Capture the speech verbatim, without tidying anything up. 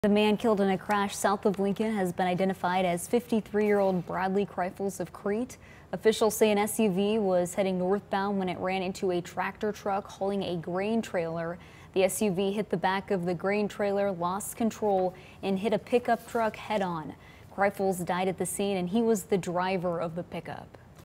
The man killed in a crash south of Lincoln has been identified as fifty-three-year-old Bradley Kreifels of Crete. Officials say an S U V was heading northbound when it ran into a tractor truck hauling a grain trailer. The S U V hit the back of the grain trailer, lost control, and hit a pickup truck head-on. Kreifels died at the scene, and he was the driver of the pickup.